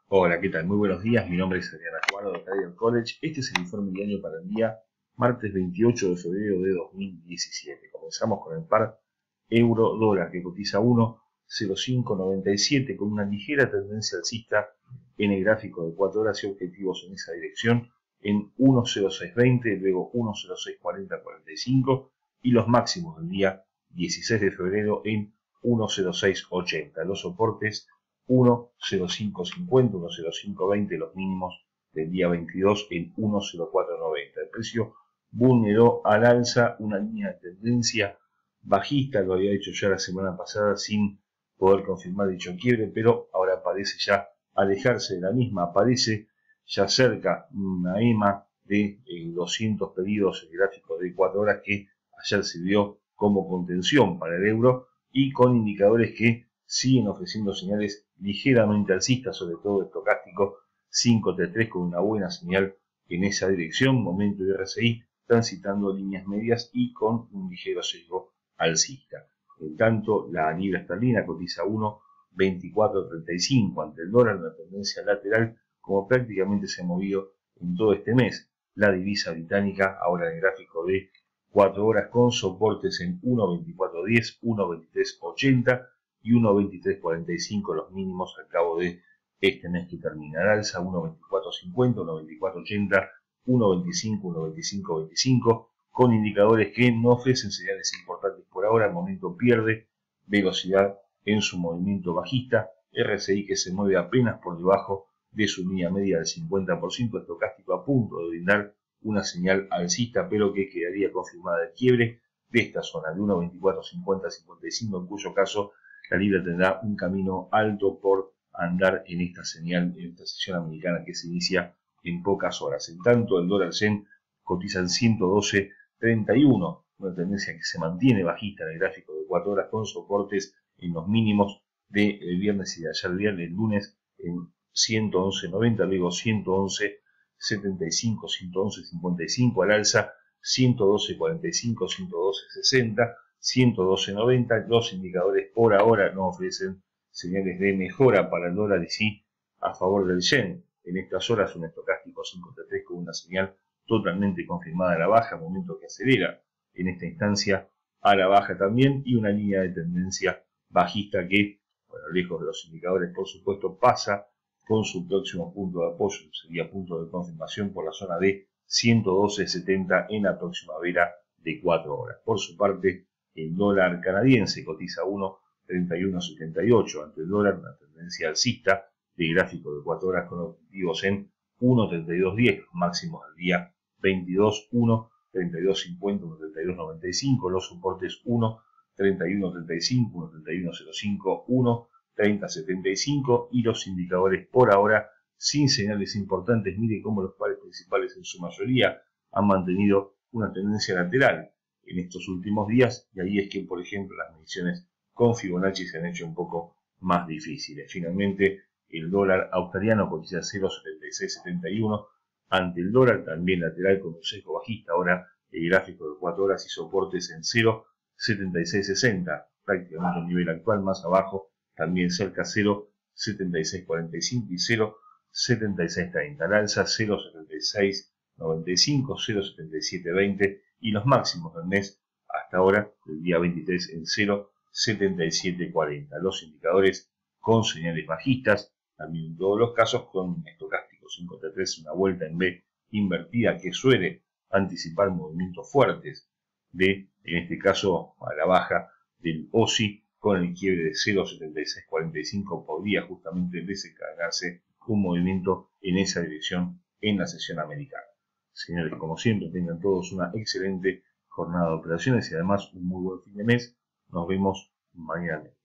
Hola, ¿qué tal? Muy buenos días. Mi nombre es Adriana Cuadro de Trader College. Este es el informe diario para el día martes 28 de febrero de 2017. Comenzamos con el par euro-dólar que cotiza 1,0597 con una ligera tendencia alcista en el gráfico de 4 horas y objetivos en esa dirección en 1,0620, luego 1,0640-45 y los máximos del día 16 de febrero en 1,0680. Los soportes 1,0550, 1,0520, los mínimos del día 22 en 1,0490. El precio vulneró al alza una línea de tendencia bajista, lo había hecho ya la semana pasada sin poder confirmar dicho quiebre, pero ahora parece ya alejarse de la misma, aparece ya cerca una EMA de 200 pedidos, el gráfico de 4 horas que ayer sirvió como contención para el euro y con indicadores que siguen ofreciendo señales ligeramente alcistas, sobre todo estocástico 5T3 con una buena señal en esa dirección, momento de RSI transitando líneas medias y con un ligero sesgo alcista. En tanto, la libra esterlina cotiza 1,2435 ante el dólar, una tendencia lateral como prácticamente se ha movido en todo este mes. La divisa británica, ahora en el gráfico de 4 horas con soportes en 1,2410, 1,2380 y 1,2345 los mínimos al cabo de este mes que termina. Al alza 1,2450, 1,2480, 1,25, 1,2525 con indicadores que no ofrecen señales importantes por ahora. El momento pierde velocidad en su movimiento bajista. RSI que se mueve apenas por debajo de su línea media del 50%, estocástico a punto de brindar una señal alcista, pero que quedaría confirmada el quiebre de esta zona de 1,2450-55, en cuyo caso la libra tendrá un camino alto por andar en esta señal, en esta sesión americana que se inicia en pocas horas. En tanto, el dólar yen cotiza en 112.31, una tendencia que se mantiene bajista en el gráfico de 4 horas con soportes en los mínimos del viernes y de ayer viernes, el lunes en 111.90, luego 111.75, 111.55 al alza, 112.45, 112.60, 112.90. Los indicadores por ahora no ofrecen señales de mejora para el dólar y sí a favor del yen. En estas horas un estocástico 5T3 con una señal totalmente confirmada a la baja, momento que acelera en esta instancia a la baja también, y una línea de tendencia bajista que, bueno, lejos de los indicadores por supuesto, pasa con su próximo punto de apoyo, sería punto de confirmación por la zona de 112.70 en la próxima vela de 4 horas. Por su parte, el dólar canadiense cotiza 1,3178 ante el dólar, una tendencia alcista de gráfico de 4 horas con objetivos en 1,3210, máximos del día 22, 1,3250, 1,3295, los soportes 1,3135, 1,3105, 1,3075 y los indicadores por ahora sin señales importantes. Mire cómo los pares principales en su mayoría han mantenido una tendencia lateral en estos últimos días, y ahí es que, por ejemplo, las mediciones con Fibonacci se han hecho un poco más difíciles. Finalmente, el dólar australiano cotiza 0,7671 ante el dólar, también lateral con un sesgo bajista. Ahora el gráfico de 4 horas y soportes en 0,7660, prácticamente el nivel actual, más abajo, también cerca 0,7645 y 0,7630. Al alza 0,7695, 0,7720 y los máximos del mes hasta ahora, el día 23, en 0,7740. Los indicadores con señales bajistas, también en todos los casos con estocástico 5T3, una vuelta en B invertida que suele anticipar movimientos fuertes de, en este caso, a la baja del OSI, con el quiebre de 0,7645 podría justamente desencadenarse un movimiento en esa dirección en la sesión americana. Señores, como siempre, tengan todos una excelente jornada de operaciones y además un muy buen fin de mes. Nos vemos mañana.